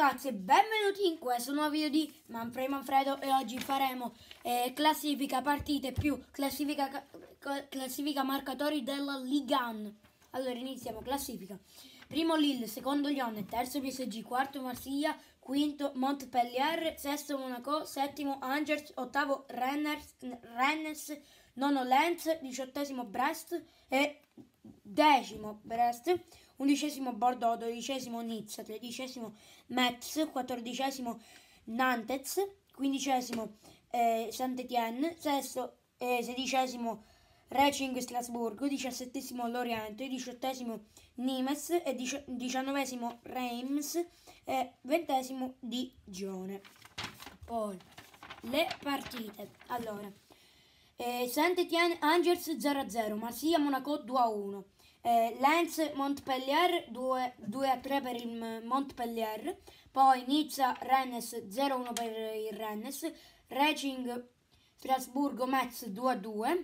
ragazzi e benvenuti in questo nuovo video di Manfredo e oggi faremo classifica partite più classifica marcatori della Ligue 1. Allora iniziamo, classifica. Primo Lille, secondo Lione, terzo PSG, quarto Marsiglia, quinto Montpellier, sesto Monaco, settimo Angers, ottavo Rennes, nono Lens, diciottesimo Brest e decimo Brest, undicesimo Bordeaux, dodicesimo Nizza, tredicesimo Metz, quattordicesimo Nantes, quindicesimo Saint-Étienne, sedicesimo Racing Strasburgo, diciassettesimo Lorient, diciottesimo Nimes e diciannovesimo Reims e ventesimo Digione. Poi le partite. Allora, Saint-Étienne Angers 0-0, Marsiglia Monaco 2-1, Lens Montpellier 2-3 per il Montpellier, poi Nizza Rennes 0-1 per il Rennes, Racing Strasburgo Metz 2-2,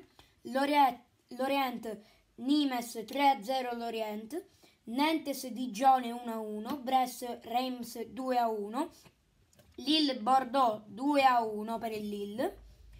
Lorient Nimes 3-0 Lorient, Nantes Digione 1-1, Brest Reims 2-1, Lille Bordeaux 2-1 per il Lille,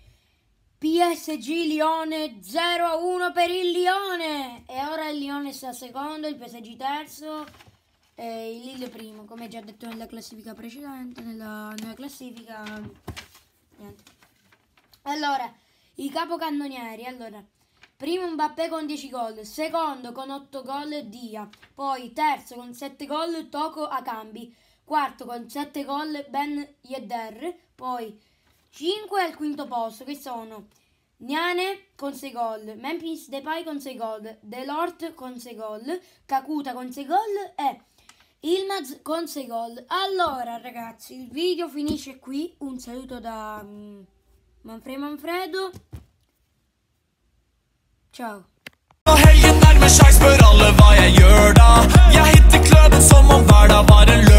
PSG Lione 0-1 per il Lione. E ora il Lione sta secondo, il PSG terzo e il Lille primo, come già detto nella classifica precedente, nella classifica niente. Allora, i capocannonieri. Allora, primo Mbappé con 10 gol, secondo con 8 gol Dia, poi terzo con 7 gol Toko Akambi, quarto con 7 gol Ben Yedder, poi 5 al quinto posto che sono Niane con 6 gol, Memphis Depay con 6 gol, Delort con 6 gol, Kakuta con 6 gol e Ilmaz con 6 gol. Allora ragazzi, il video finisce qui, un saluto da Manfredo. Ciao. Helgen nærmer seg, spør alle hva jeg gjør da. Jeg hitter kløden som om hverdag var en